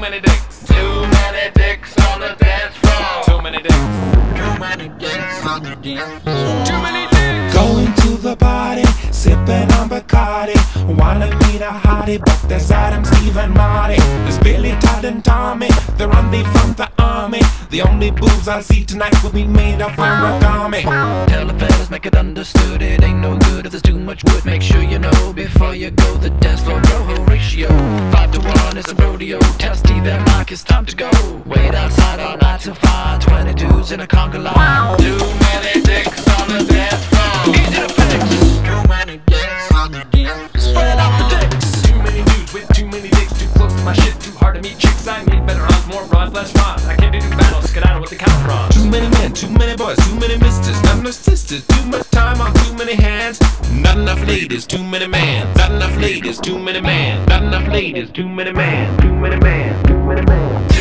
many dicks. Too many dicks on the dance floor. Too many dicks. Too many dicks on the dance floor. Too many dicks. Going to the party, sipping on Bacardi. Wanna meet a hottie, but there's Adam, Steve, and Marty. There's Billy, Todd, and Tommy. They're on leave from the army. The only boobs I'll see tonight will be made of origami. Tell the fellas, make it understood. It ain't no good if there's too much wood. Make sure you know before you go. The dance floor roho ratio 5 to 1 is a rodeo. Tell Steve and Mike it's time to go. Wait outside all night to find 20 dudes in a conga line. Too many dicks on the dance floor. Easy to fix. Too many dicks on the dance floor. Spread out the dicks. Too many dudes with too many dicks. Too close to my shit. Too hard to meet chicks. I need better odds, more bronze, less frost. I can't do battles. Get out of what the count from. Too many men, too many boys, too many misters, not enough sisters. Too much time on too many hands. Not enough ladies, too many mans. Not enough ladies, too many mans. Not enough ladies, too many mans. Too many mans, too many mans.